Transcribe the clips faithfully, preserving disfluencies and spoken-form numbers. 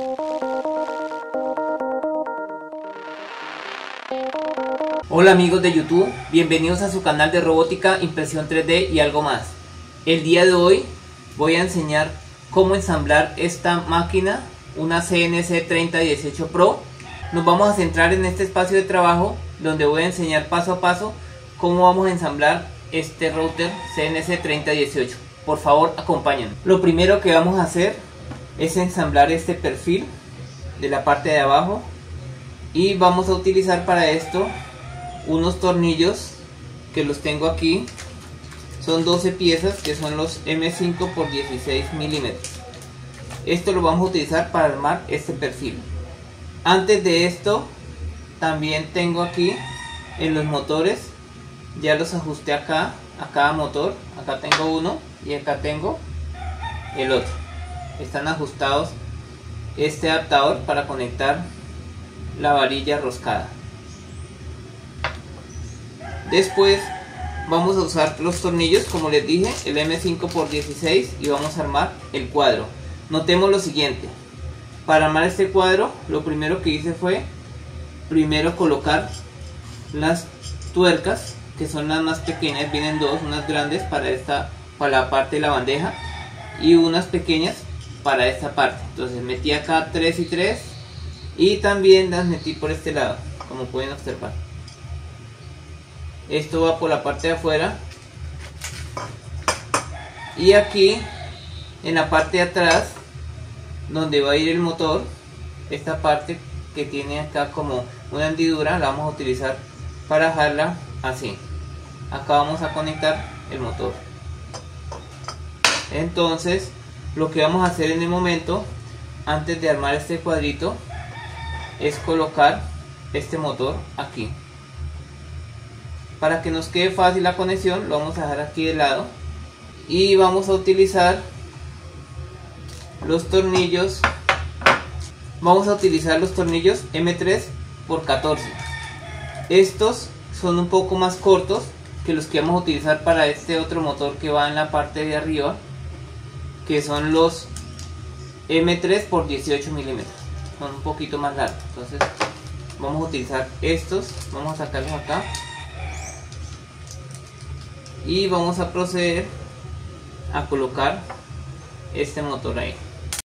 Hola amigos de YouTube, bienvenidos a su canal de robótica, impresión tres D y algo más. El día de hoy voy a enseñar cómo ensamblar esta máquina, una C N C treinta dieciocho Pro. Nos vamos a centrar en este espacio de trabajo donde voy a enseñar paso a paso cómo vamos a ensamblar este router C N C treinta dieciocho. Por favor, acompáñenme. Lo primero que vamos a hacer es ensamblar este perfil de la parte de abajo y vamos a utilizar para esto unos tornillos que los tengo aquí. Son doce piezas que son los M cinco por dieciséis milímetros. Esto lo vamos a utilizar para armar este perfil. Antes de esto también tengo aquí en los motores, ya los ajusté acá a cada motor. Acá tengo uno y acá tengo el otro. Están ajustados este adaptador para conectar la varilla roscada. Después vamos a usar los tornillos, como les dije, el M cinco por dieciséis, y vamos a armar el cuadro. Notemos lo siguiente: para armar este cuadro, lo primero que hice fue primero colocar las tuercas, que son las más pequeñas. Vienen dos, unas grandes para esta, para la parte de la bandeja, y unas pequeñas para esta parte. Entonces metí acá tres y tres, y también las metí por este lado, como pueden observar. Esto va por la parte de afuera, y aquí en la parte de atrás, donde va a ir el motor, esta parte que tiene acá como una hendidura, la vamos a utilizar para dejarla así. Acá vamos a conectar el motor. Entonces lo que vamos a hacer en el momento, antes de armar este cuadrito, es colocar este motor aquí. Para que nos quede fácil la conexión, lo vamos a dejar aquí de lado, y vamos a utilizar los tornillos vamos a utilizar los tornillos M tres por catorce. Estos son un poco más cortos que los que vamos a utilizar para este otro motor que va en la parte de arriba, que son los M tres por dieciocho milímetros. Son un poquito más largos. Entonces vamos a utilizar estos, vamos a sacarlos acá y vamos a proceder a colocar este motor ahí.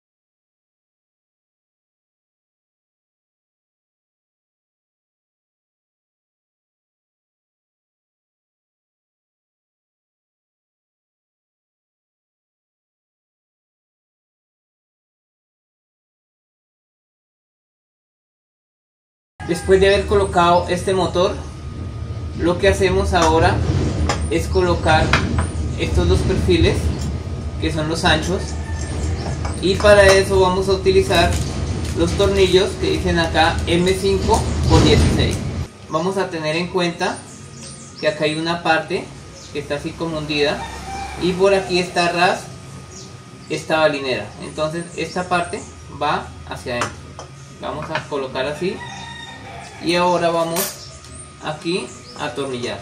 Después de haber colocado este motor, lo que hacemos ahora es colocar estos dos perfiles, que son los anchos, y para eso vamos a utilizar los tornillos que dicen acá M cinco por dieciséis. Vamos a tener en cuenta que acá hay una parte que está así como hundida, y por aquí está ras esta balinera. Entonces esta parte va hacia adentro. Vamos a colocar así, y ahora vamos aquí a atornillar.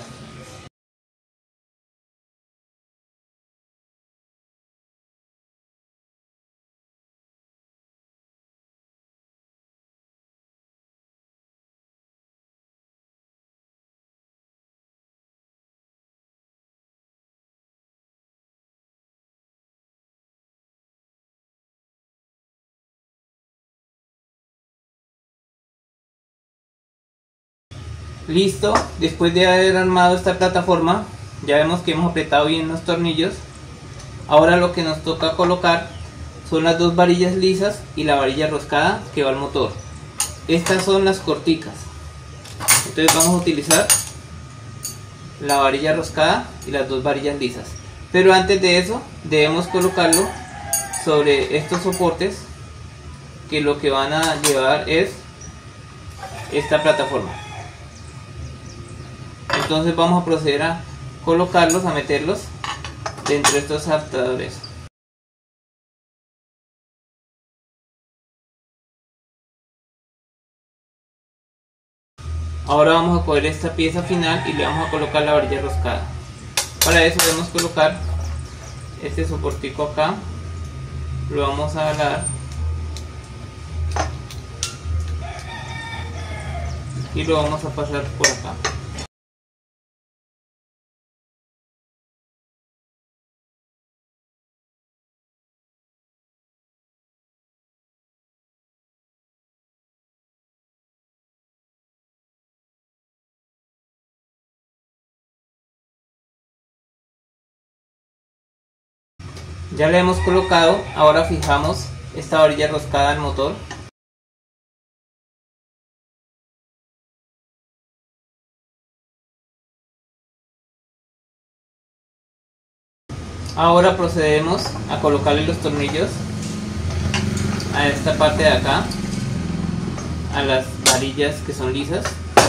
Listo, después de haber armado esta plataforma, ya vemos que hemos apretado bien los tornillos. Ahora lo que nos toca colocar son las dos varillas lisas y la varilla roscada que va al motor. Estas son las corticas. Entonces vamos a utilizar la varilla roscada y las dos varillas lisas. Pero antes de eso debemos colocarlo sobre estos soportes, que lo que van a llevar es esta plataforma. Entonces vamos a proceder a colocarlos, a meterlos dentro de estos adaptadores. Ahora vamos a coger esta pieza final y le vamos a colocar la varilla roscada. Para eso debemos colocar este soportico acá, lo vamos a jalar y lo vamos a pasar por acá. Ya le hemos colocado, ahora fijamos esta varilla roscada al motor. Ahora procedemos a colocarle los tornillos a esta parte de acá, a las varillas que son lisas.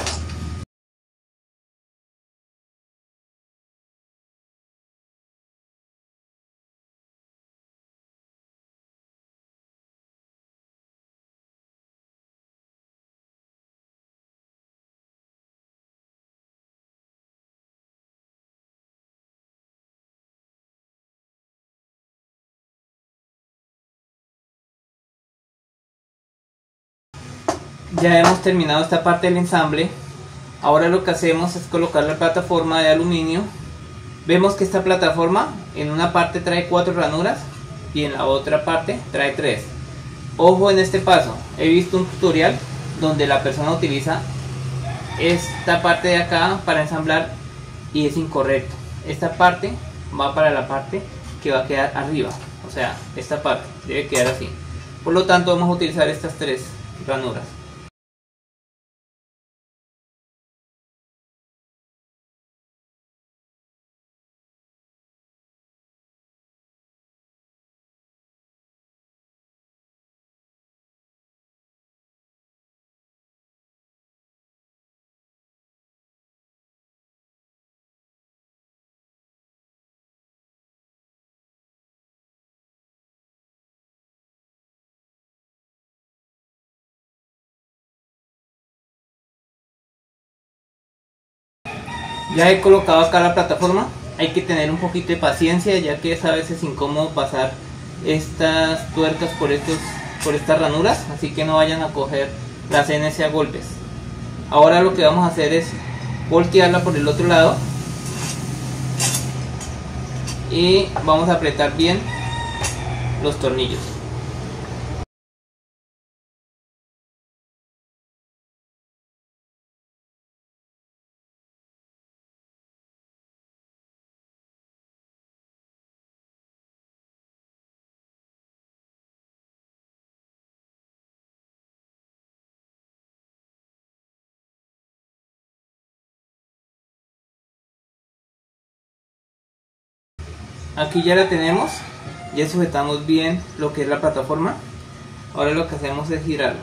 Ya hemos terminado esta parte del ensamble. Ahora lo que hacemos es colocar la plataforma de aluminio. Vemos que esta plataforma en una parte trae cuatro ranuras y en la otra parte trae tres. Ojo en este paso, he visto un tutorial donde la persona utiliza esta parte de acá para ensamblar y es incorrecto. Esta parte va para la parte que va a quedar arriba, o sea, esta parte debe quedar así. Por lo tanto vamos a utilizar estas tres ranuras. Ya he colocado acá la plataforma. Hay que tener un poquito de paciencia, ya que es a veces incómodo pasar estas tuercas por estos por estas ranuras, así que no vayan a coger la C N C a golpes. Ahora lo que vamos a hacer es voltearla por el otro lado y vamos a apretar bien los tornillos. Aquí ya la tenemos, ya sujetamos bien lo que es la plataforma. Ahora lo que hacemos es girarla.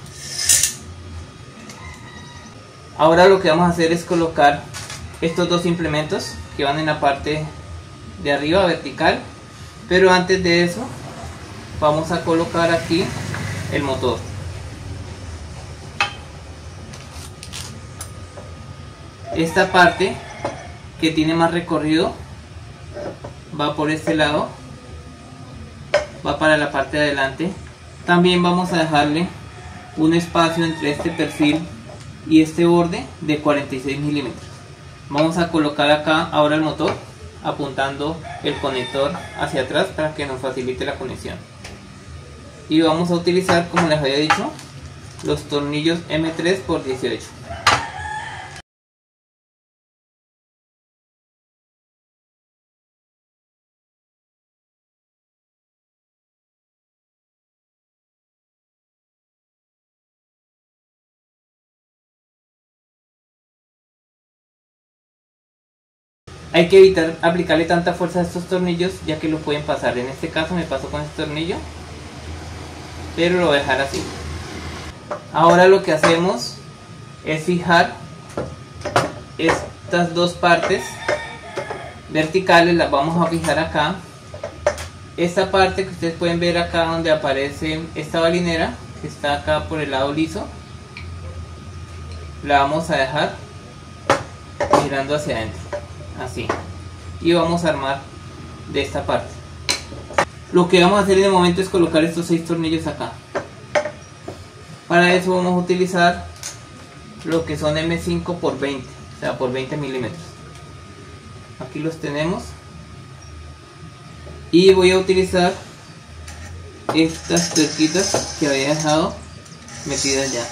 Ahora lo que vamos a hacer es colocar estos dos implementos que van en la parte de arriba vertical, pero antes de eso vamos a colocar aquí el motor. Esta parte que tiene más recorrido va por este lado, va para la parte de adelante. También vamos a dejarle un espacio entre este perfil y este borde de cuarenta y seis milímetros. Vamos a colocar acá ahora el motor apuntando el conector hacia atrás para que nos facilite la conexión, y vamos a utilizar, como les había dicho, los tornillos M tres por dieciocho. Hay que evitar aplicarle tanta fuerza a estos tornillos, ya que lo pueden pasar. En este caso me pasó con este tornillo, pero lo voy a dejar así. Ahora lo que hacemos es fijar estas dos partes verticales, las vamos a fijar acá. Esta parte que ustedes pueden ver acá donde aparece esta balinera, que está acá por el lado liso, la vamos a dejar girando hacia adentro, así, y vamos a armar de esta parte. Lo que vamos a hacer en el momento es colocar estos seis tornillos acá. Para eso vamos a utilizar lo que son eme cinco por veinte, o sea por veinte milímetros. Aquí los tenemos y voy a utilizar estas tuerquitas que había dejado metidas ya.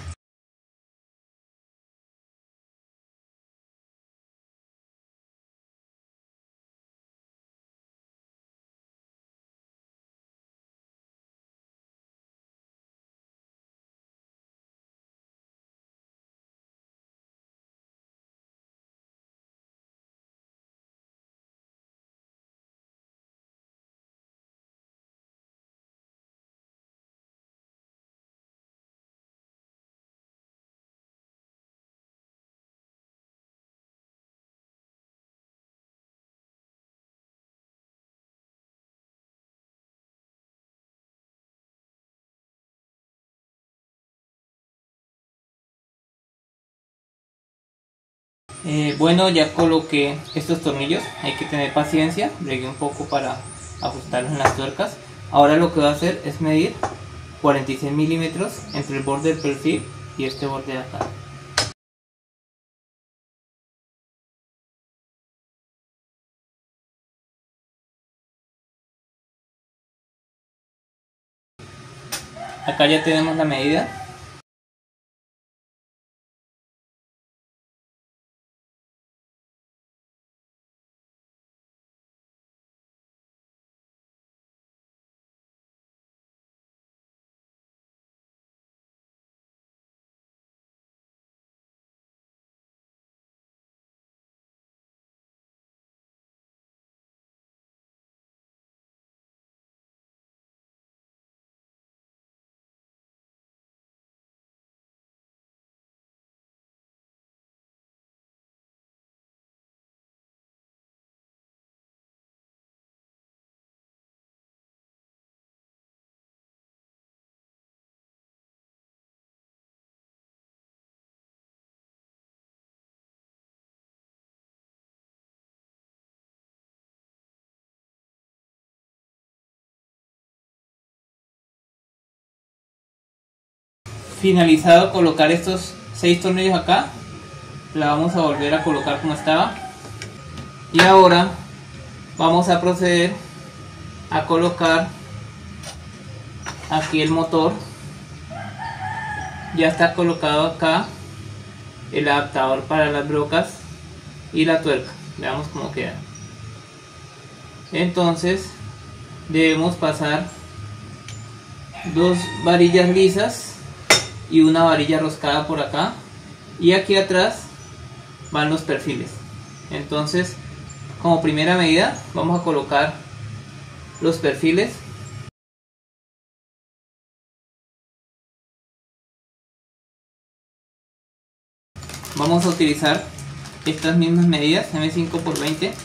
Eh, bueno, ya coloqué estos tornillos, hay que tener paciencia, bregué un poco para ajustarlos en las tuercas. Ahora lo que voy a hacer es medir cuarenta y seis milímetros entre el borde del perfil y este borde de acá. Acá ya tenemos la medida. Finalizado colocar estos seis tornillos acá, la vamos a volver a colocar como estaba. Y ahora vamos a proceder a colocar aquí el motor. Ya está colocado acá el adaptador para las brocas y la tuerca. Veamos cómo queda. Entonces debemos pasar dos varillas lisas y una varilla roscada por acá, y aquí atrás van los perfiles. Entonces, como primera medida vamos a colocar los perfiles. Vamos a utilizar estas mismas medidas, eme cinco por veinte.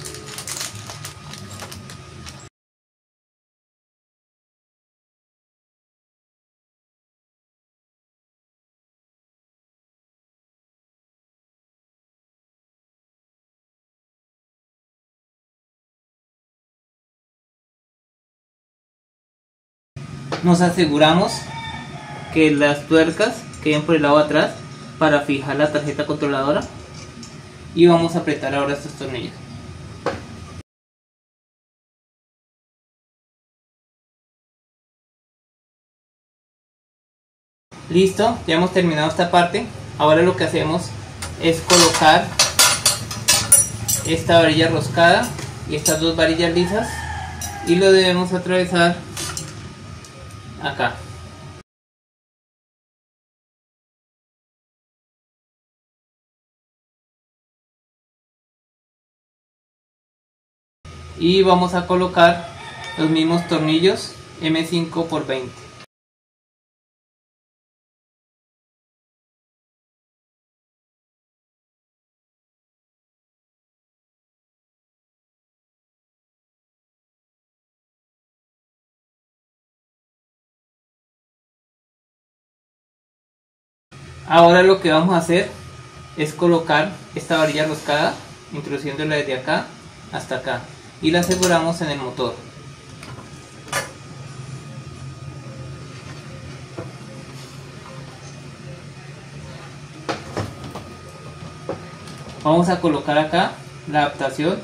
Nos aseguramos que las tuercas queden por el lado de atrás para fijar la tarjeta controladora, y vamos a apretar ahora estos tornillos. Listo, ya hemos terminado esta parte. Ahora lo que hacemos es colocar esta varilla roscada y estas dos varillas lisas, y lo debemos atravesar acá. Y vamos a colocar los mismos tornillos eme cinco por veinte. Ahora lo que vamos a hacer es colocar esta varilla roscada, introduciéndola desde acá hasta acá, y la aseguramos en el motor. Vamos a colocar acá la adaptación.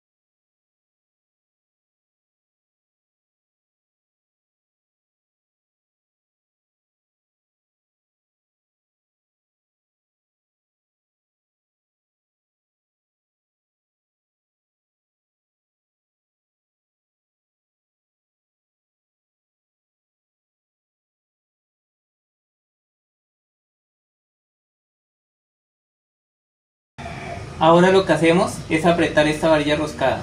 Ahora lo que hacemos es apretar esta varilla roscada.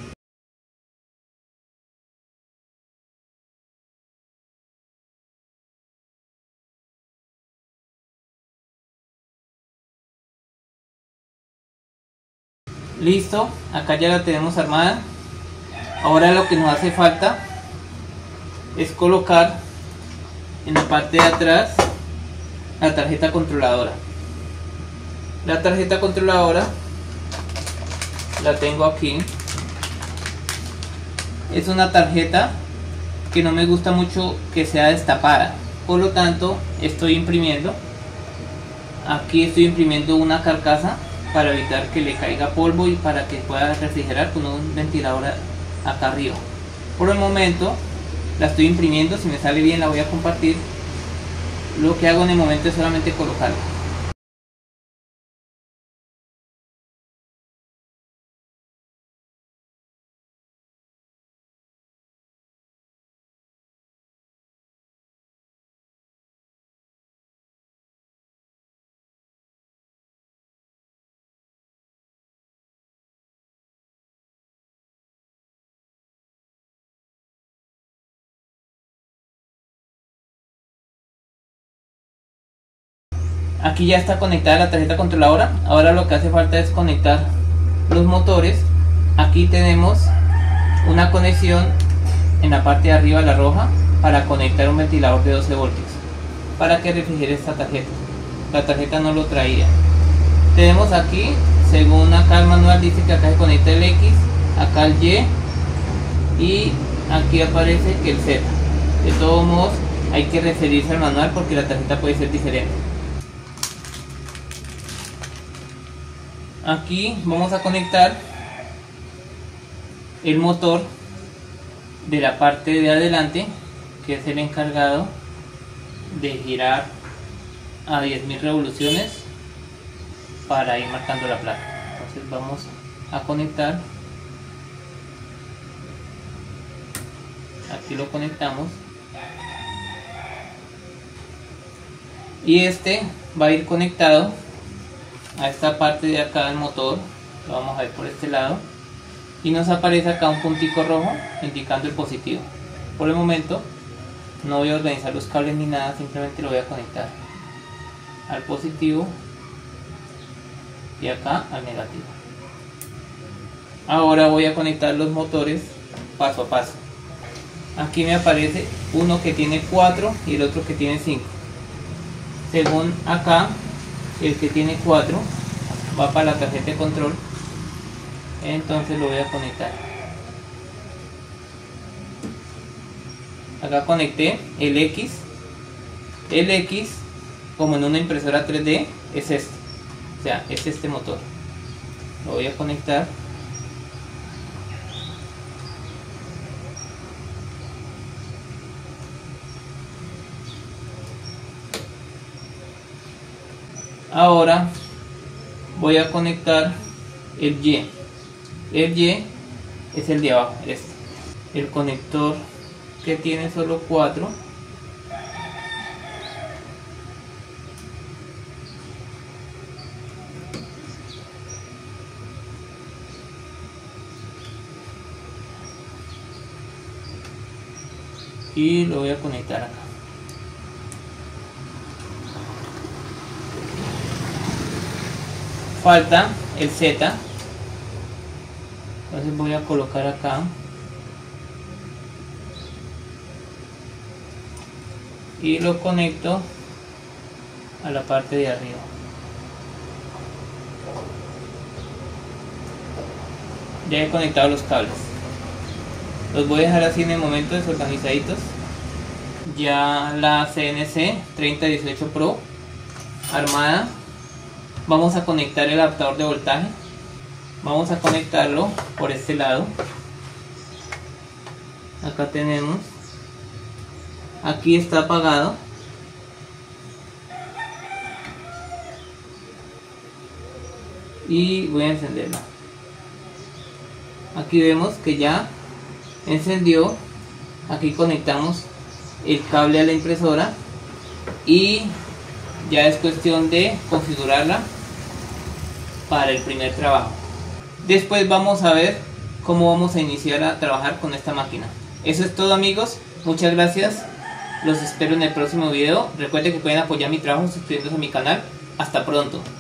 Listo, acá ya la tenemos armada. Ahora lo que nos hace falta es colocar en la parte de atrás la tarjeta controladora. La tarjeta controladora la tengo aquí. Es una tarjeta que no me gusta mucho que sea destapada, por lo tanto estoy imprimiendo. Aquí estoy imprimiendo una carcasa para evitar que le caiga polvo y para que pueda refrigerar con un ventilador acá arriba. Por el momento la estoy imprimiendo, si me sale bien la voy a compartir. Lo que hago en el momento es solamente colocarla. Aquí ya está conectada la tarjeta controladora. Ahora lo que hace falta es conectar los motores. Aquí tenemos una conexión en la parte de arriba, la roja, para conectar un ventilador de doce voltios para que refrigere esta tarjeta. La tarjeta no lo traía. Tenemos aquí, según acá el manual dice que acá se conecta el X, acá el Y y aquí aparece que el Z. De todos modos hay que referirse al manual porque la tarjeta puede ser diferente. Aquí vamos a conectar el motor de la parte de adelante, que es el encargado de girar a diez mil revoluciones para ir marcando la placa. Entonces vamos a conectar. Aquí lo conectamos y este va a ir conectado a esta parte de acá del motor. Lo vamos a ver por este lado y nos aparece acá un puntico rojo indicando el positivo. Por el momento no voy a organizar los cables ni nada, simplemente lo voy a conectar al positivo y acá al negativo. Ahora voy a conectar los motores paso a paso. Aquí me aparece uno que tiene cuatro y el otro que tiene cinco. Según acá, el que tiene cuatro va para la tarjeta de control, entonces lo voy a conectar. Acá conecté el X. El X, como en una impresora tres D, es este, o sea, es este motor. Lo voy a conectar. Ahora voy a conectar el Y. El Y es el de abajo, este. El conector que tiene solo cuatro. Y lo voy a conectar acá. Falta el Z, entonces voy a colocar acá y lo conecto a la parte de arriba. Ya he conectado los cables, los voy a dejar así en el momento desorganizaditos. Ya la C N C treinta dieciocho Pro armada. vamos a conectar el adaptador de voltaje. Vamos a conectarlo por este lado. Acá tenemos, aquí está apagado, y voy a encenderlo. Aquí vemos que ya encendió. Aquí conectamos el cable a la impresora y ya es cuestión de configurarla para el primer trabajo. Después vamos a ver cómo vamos a iniciar a trabajar con esta máquina. Eso es todo, amigos, muchas gracias, los espero en el próximo video. Recuerden que pueden apoyar mi trabajo suscribiéndose a mi canal. Hasta pronto.